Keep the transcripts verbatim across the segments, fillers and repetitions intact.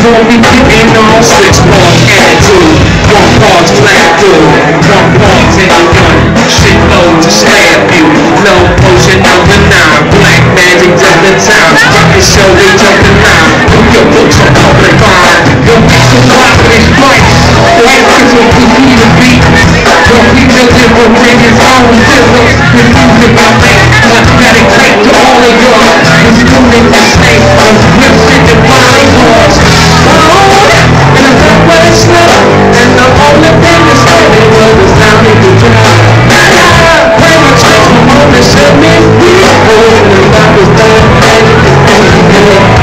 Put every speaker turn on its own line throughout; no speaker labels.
gon' be keeping on six part attitude. One part's flat dude, one part's in the gun. Shit low to stab you. No potion number nine. Black magic just the time. Rocket show they jumping line. Put your books on public fine. Your beats are wild with his bites. White kids will be me to beat. Your people live will bring his own rhythms. With music I make. I dedicate to all of y'all. Who's doing the snake. Those whips in the body wars. And I got what it's love. And the only thing that's steady was the sound of the drum. When I change my home and set me free. Oh, and I was done. And it was good.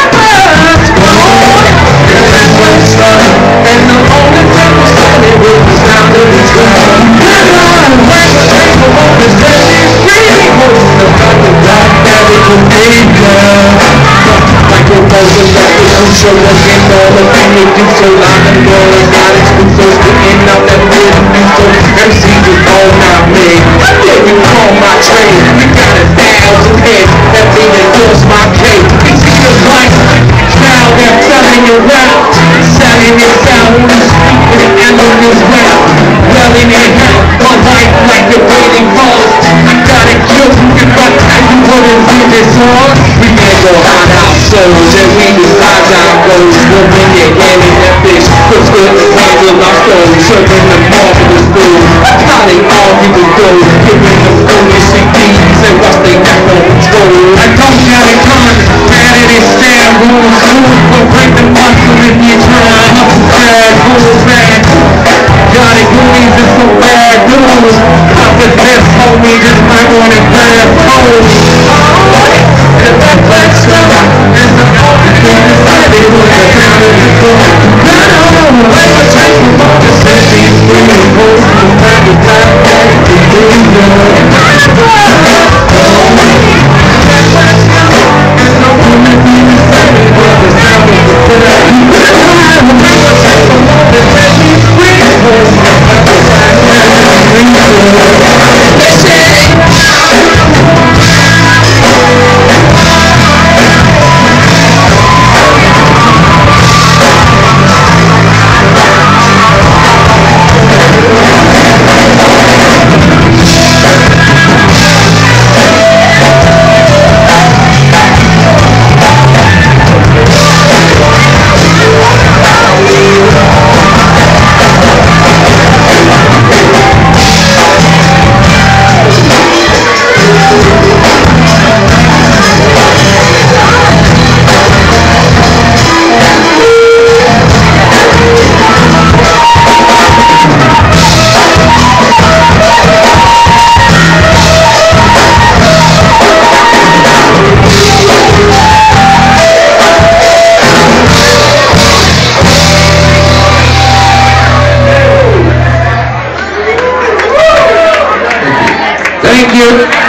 And the only thing was steady was the sound of the drum. When I change my home and set me free. Oh, and I was done. And it was good. Microphones and records show us in all the thing they do so loud and roll and got it so sticking out that rhythm and so M C was all not me. Yeah, you call my trade. We got a thousand heads that mean endorse my cake. It's either like crowd that's selling your rap, selling your sound on the street with an endless rap. Welling in hell, my life like the waiting calls. I got it killed if I tell you what is in this song. We can't go hot out souls and we decide down goes. But when you're handing that bitch, puts good handle our soul, serving the marvelous food. How they argue with those, giving them only C Ds and watch they neck on control. I don't got it coming, bad at it stand rules, rules, but break the muscle if you're trying. Bad rules, bad. Got it, Goonies is some bad news. Cause this homie just might want it bad hoes. And that black stuff is the only thing that's steady with the sound of the drum. I know, like a train from all the cities, we can go from time to time, back to New York. That black stuff is the only thing that's steady with the sound of the drum. I know, like a train from all the cities, we can go from time to time, back to New York. Thank you.